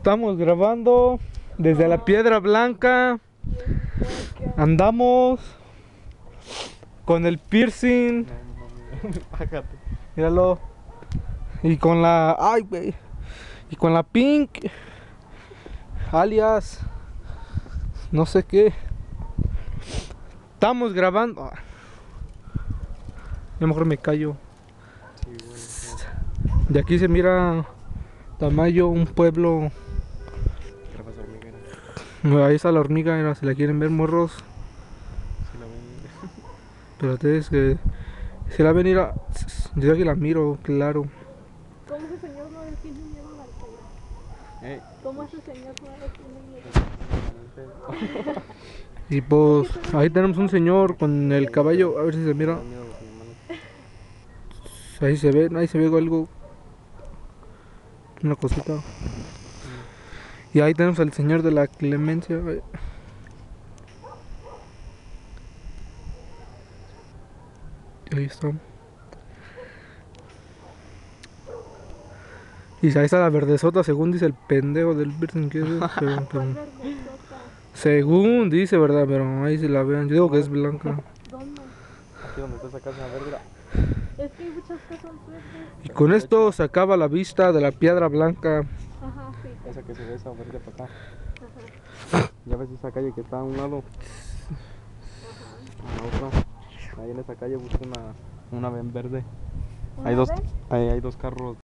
Estamos grabando desde la Piedra Blanca. Andamos con el piercing. Bájate. Míralo. Y con la... Ay, güey. Y con la Pink. Alias. No sé qué. Estamos grabando. Yo mejor me callo. Sí, De aquí se mira Tamayo, un pueblo. ¿qué pasa, hormiga? Ahí está la hormiga, mira, si la quieren ver, morros. Si la ven. Espérate, es que si la ven, mira, yo aquí la miro, claro. ¿Cómo ese señor no le tiene miedo a la altura? Ey. ¿Cómo ese señor no le tiene miedo? Y pues ahí tenemos un señor con el caballo, a ver si se mira. Ahí se ve algo, una cosita. Y ahí tenemos al señor de la clemencia. Ahí está. Y ahí está la verdezota, según dice el pendejo del Virgen que es. ¿Cuál verdezota? Según dice, ¿verdad? Pero ahí si la vean. Yo digo que es blanca. ¿Dónde? Aquí donde está esa casa verde. Es que hay muchas cosas verdes. Y con esto se acaba la vista de la Piedra Blanca. Ajá, sí. Esa que se ve, esa verde para acá. Ajá. Ya ves esa calle que está a un lado. La otra. Ahí en esa calle busca una ven verde. Hay dos carros